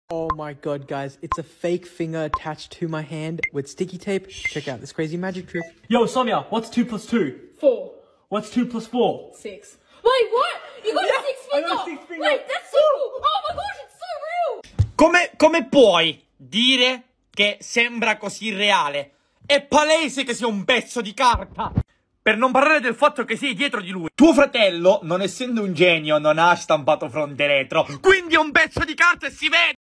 Oh my god, guys, it's a fake finger attached to my hand with sticky tape. Check out this crazy magic trick. Yo, Sonia, what's 2 plus 2? 4. What's 2 plus 4? 6. Wait, what? You got a 6 finger? I got a 6 finger. Wait, that's so cool. Oh my gosh, it's so real. Come puoi dire che sembra così reale? È palese che sia un pezzo di carta! Per non parlare del fatto che sei dietro di lui. Tuo fratello, non essendo un genio, non ha stampato fronte retro. Quindi è un pezzo di carta e si vede!